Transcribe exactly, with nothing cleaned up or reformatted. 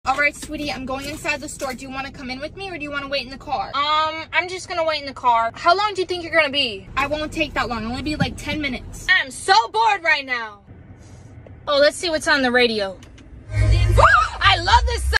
All right, sweetie, I'm going inside the store. Do you want to come in with me or do you want to wait in the car? Um, I'm just gonna wait in the car. How long do you think you're gonna be? I won't take that long. It'll only be like ten minutes. I'm so bored right now. Oh, let's see what's on the radio. I love this song.